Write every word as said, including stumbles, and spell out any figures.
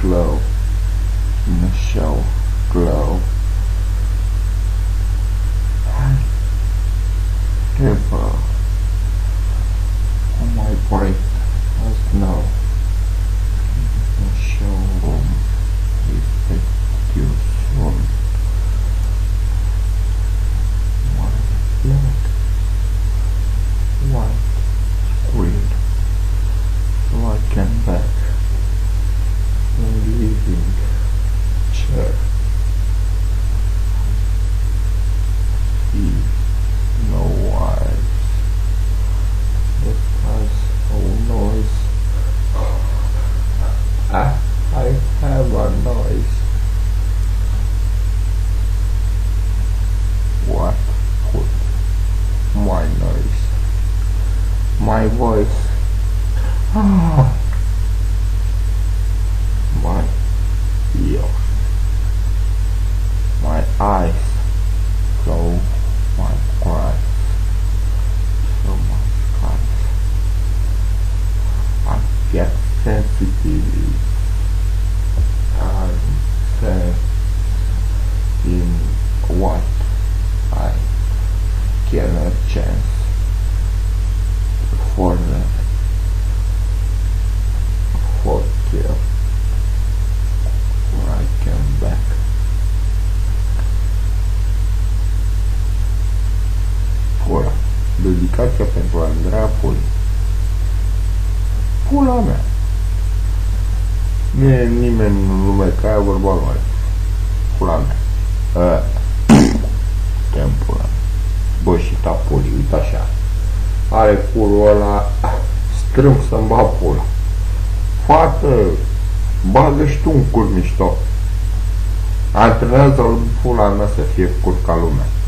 glow in a shower glow. River on my break as snow in a showroom with you soon. My black white screen so I can back in living chair. See no eyes, that has no noise. Ah, I have a noise. What put my noise? My voice. Ah, my ears, my eyes, so my cries, so much cries. I get sensitive. I'm sensitive in what I cannot chance for that for kill when I come back. Pula. Dedicația pentru Andreea Puli. Pula mea. Nu e nimeni în lume ca aia vorba mai. Pula mea. Te-am pula mea. Bă, și ta Puli, uite așa. Are curul ăla strâmb să-mi ba pula. Fată, bagă și tu un cur mișto. Antrenează-l pula mea să fie cur ca lumea.